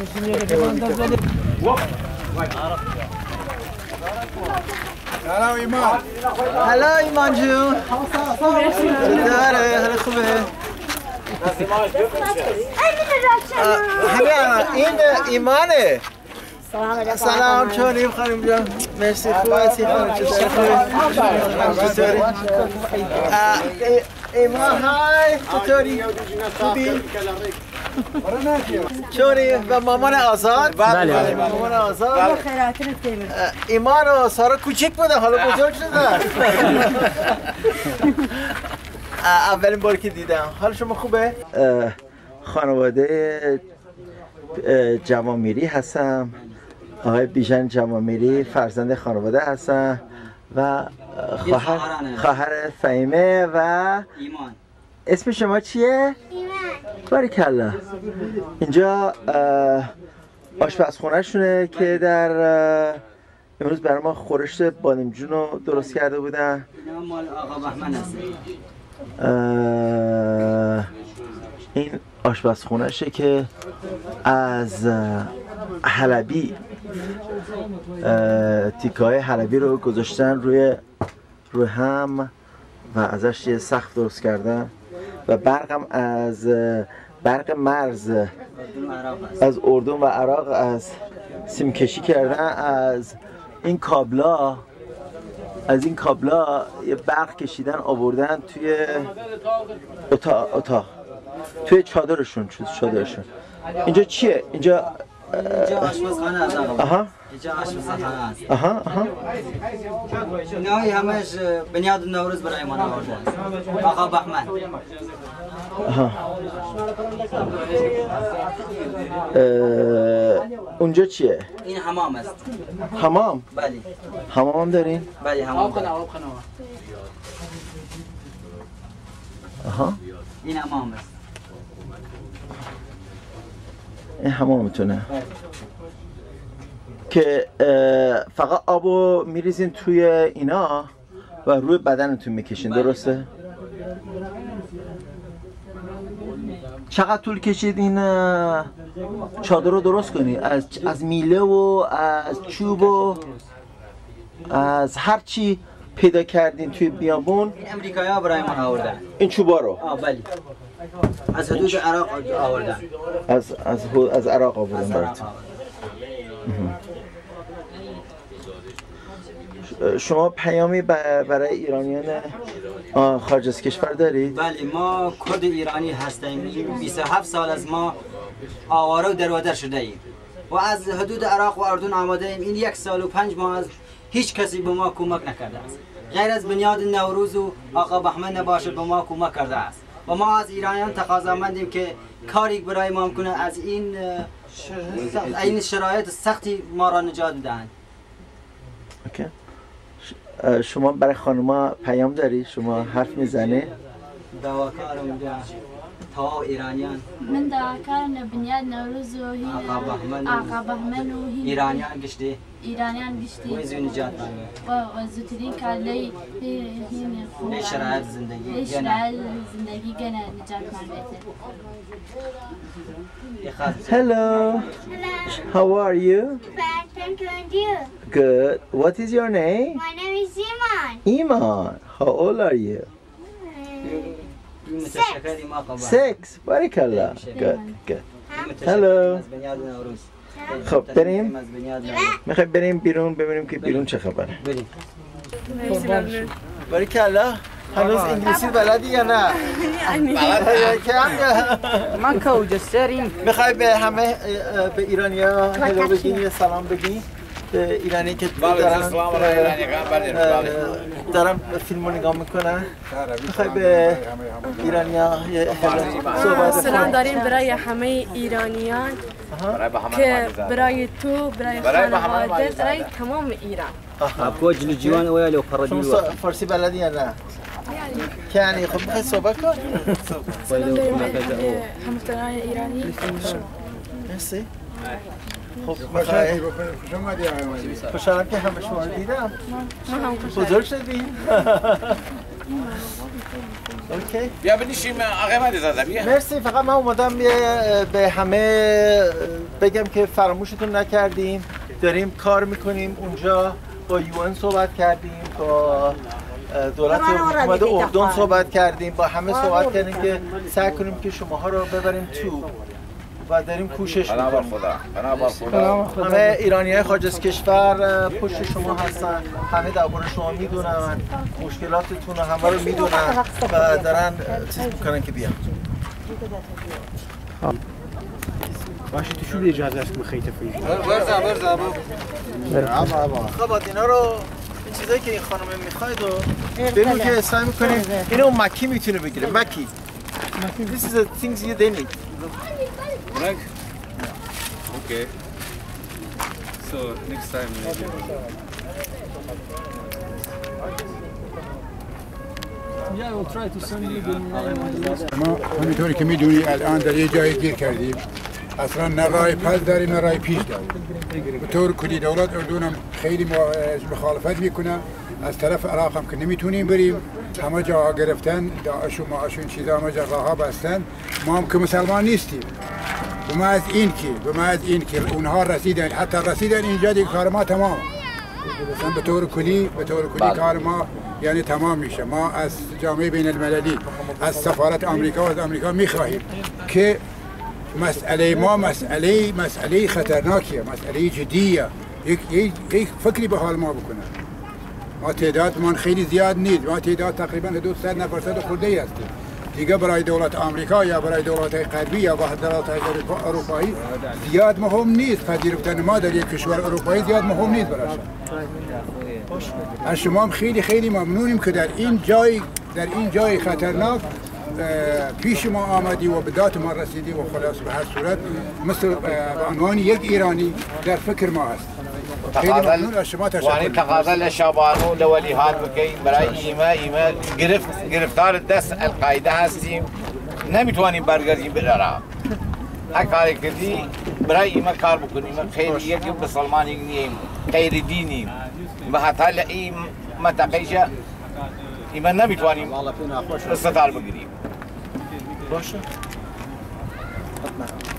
سلام ایمان. هلا ایمان جون. چطوره؟ حال خوبه؟ همه این ایمانه. سلام چونیم خانم جان. مرسی خوب هستی خانم چطوری؟ ایمان های چطوری؟ خوبی؟ چونی و مامان آزاد؟ بله مامان آزاد ایمان و سارا کوچیک بوده حالا بزرگ شده اولین بار که دیدم. حال شما خوبه؟ خانواده جوانمیری هستم، آقای بیژن جوانمیری فرزند خانواده هستم و خواهر فهیمه و ایمان. اسم شما چیه؟ ایمان. باریکلا. اینجا آشپزخونه شونه که در امروز برای ما خورش بادمجون رو درست کرده بودن. اینا مال آقا بهمن هست. این آشپزخونه شه که از حلبی تیکای حلبی رو گذاشتن روی هم و ازش یه سقف درست کردن و برقم از برق مرز از اردن و عراق از سیم کشی کردن. از این کابلا یه برق کشیدن آوردن توی اتاق توی چادرشون. اینجا چیه؟ اینجا آشپزخانه است آقا. اینجا آشپزخانه است. نه همش بنیاد نوروز برای ما آورده است. آقا بهمن. اونجا چیه؟ این حمام است. حمام؟ بله. حمام هم دارین؟ بله حمام. این حمام است. این حمامتونه که فقط آبو میریزین توی اینا و روی بدنتون میکشین، درسته؟ چقدر طول کشید این چادر رو درست کنی؟ از میله و از چوب و از هر چی پیدا کردین توی بیابون؟ این امریکایی‌ها برای ما آوردن این چوبا رو؟ بله. از حدود عراق آوردن. از عراق آوردن براتون. شما پیامی برای ایرانیان خارج از کشور دارید؟ بله ما کرد ایرانی هستیم. 27 سال از ما آواره و درودر شده ایم و از حدود عراق و اردن آمده ایم. این 1 سال و 5 ماه از هیچ کسی به ما کمک نکرده است غیر از بنیاد نوروز و آقا بهمن نباشه به ما کمک کرده است و ما از ایرانیان تقاضامندیم که کاری برای ما کنه از این شرایط سختی ما را نجات بدهند. اوکی. شما برای خانوما پیام داری؟ شما حرف میزنی؟ دواکارم تا ایرانیان من دواکارم بنیاد نوروز و آقا بهمن و ایرانیان گشته و زی نجات و زودترین کاری لی شرایط زندگی گنه نجات مانده. Hello. How are you? Fine, thank you, and you? Good. What is your name? My name is Iman. Iman. How old are you? 6. Barakallah. Good. Hello. خب بریم. میخوایم بریم بیرون ببینیم که بیرون چه خبره. بریم. بارکالله. هنوز انگلیسی بلدی یا نه؟ ما کوجستریم. میخوای به همه به ایرانی‌ها هلو بگی یا سلام بگی؟ به ایرانی که دارم فیلم رو نگاه میکنن. میخوای به ایرانی‌ها صحبت سلام داریم برای همه ایرانیان که برای تو برای خانواده برای تمام ایران. کوچ لجوان ویالو پردیو. فارسی بلدی یا نه؟ یعنی خب میخوای صحبت کن؟ سلام داریم به هموطنان ایرانی. مرسی. خب خوش خوشحالم که همه شما رو دیدم. ما هم خوشحالم. بزرگ شدیم. اوکی. بیا بنشیم آقای مهدی بیا. مرسی. فقط من اومدم به همه بگم که فراموشتون نکردیم. داریم کار میکنیم اونجا، با UN صحبت کردیم، با دولت حکومت اردن صحبت کردیم، با همه صحبت کردیم که سعی کنیم که شماها رو ببریم تو و داریم کوشش میکنیم. همه ایرانی‌های خارج از کشور پشت شما هستن، همه درباره شما میدونن، مشکلاتتون رو همه رو میدونن و دارن چیز میکنن که بیان. باشه تو شو اجازه است مخیطه فیش خب اینا رو چیزایی که این خانم میخواید و بگو که سعی میکنیم اینو مکی میتونه بگیره. مکی This is the things you need. Okay. So next time Yeah, we'll try to send you the ما همینطوری که میدونی الان در یه جای گیر کردیم، اصلا نه راه پس داریم نه راه پیش داریم. به طور کلی دولت اردن هم خیلی مخالفت میکنه، از طرف عراق هم که نمیتونیم بریم، همه جا گرفتن، داعش و معاش و این چیزا همه جا راهها بستن، ما هم که مسلمان نیستیم. به محض این که اونها رسیدن، حتی رسیدن اینجا دیگه کار ما تمام. مثلا به طور کلی کار ما یعنی تمام میشه. ما از جامعه بین المللی، از سفارت آمریکا و از آمریکا میخواهیم که مسئله ما مسئله خطرناکیه، مسئله جدیه، یک فکری به حال ما بکنه. ما تعدادمان خیلی زیاد نیست، ما تعداد تقریبا 200 نفر خورده ای هستیم. دیگه برای دولت آمریکا یا برای دولت‌های غربی یا برای دولت‌های اروپایی زیاد مهم نیست. پذیرفتن ما در یک کشور اروپایی زیاد مهم نیست برایشان. از شما هم خیلی ممنونیم که در این جای خطرناک پیش ما آمدی و به داد ما رسیدی و خلاص به هر صورت مثل به عنوان یک ایرانی در فکر ما هست. خیلی ممنون از شما. تشکر. تقاضا لشابانو لولی هات بکین برای ایمه گرفتار دست القاعده هستیم، نمیتوانیم برگردیم به عراق. هر کاری کردی برای ایمه کار بکنیم. خیلی یکی مسلمانی نیم، غیر دینیم و حتی این منطقه ایمه نمیتوانیم استطار بگیریم. باشه.